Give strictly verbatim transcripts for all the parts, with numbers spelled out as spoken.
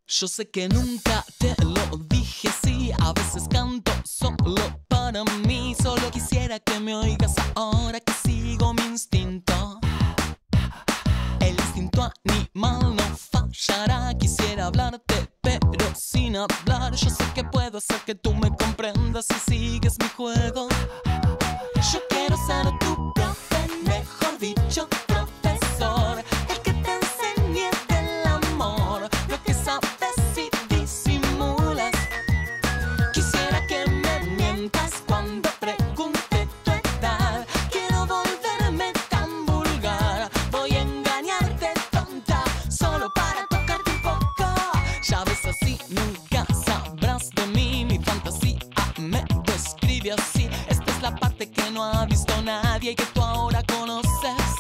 Yo sé que nunca te lo dije así, a veces canto solo para mí. Solo quisiera que me oigas ahora que sigo mi instinto. El instinto animal no fallará. Quisiera hablarte pero sin hablar. Yo sé que puedo hacer que tú me comprendas si sigues mi juego. Yo quiero ser tu profe, mejor dicho profesor, el que te enseñe del amor, lo que sabes y disimulas. Quisiera que me mientas cuando pregunte tu edad. Quiero volverme tan vulgar, voy a engañarte tonta, solo para tocarte un poco. Ya ves, así nunca sabrás de mí, mi fantasía me describe así. Esta es la parte que no ha visto nadie y que tú ahora conoces.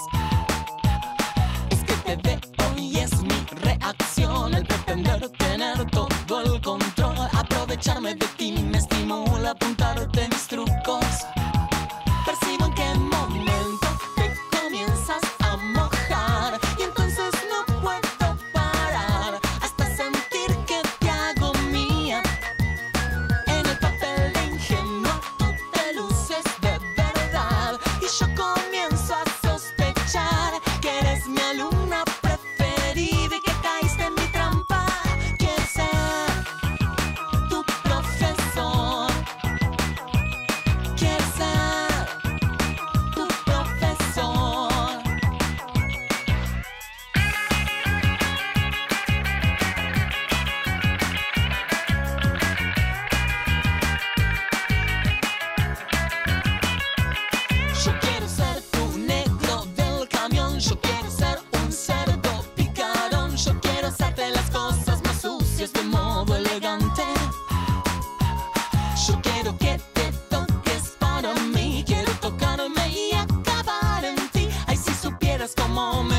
Es que te veo y es mi reacción, el pretender tener todo el control. Aprovecharme de ti me estimula, apuntarte mis trucos. Percibo en qué momento te comienzas a mojar y entonces no puedo parar hasta sentir que te hago mía. En el papel de ingenua tú te luces de verdad y yo comienzo a sospechar que eres mi alumna preferida y que caíste en mi trampa. Quiero ser tu profesor, quiero ser tu profesor. Yo quiero ser tu negro del camión, yo quiero ser un cerdo picarón, yo quiero hacerte las cosas más sucias de modo elegante. Yo quiero que te toques para mí, quiero tocarme y acabar en ti. Ay, si supieras cómo me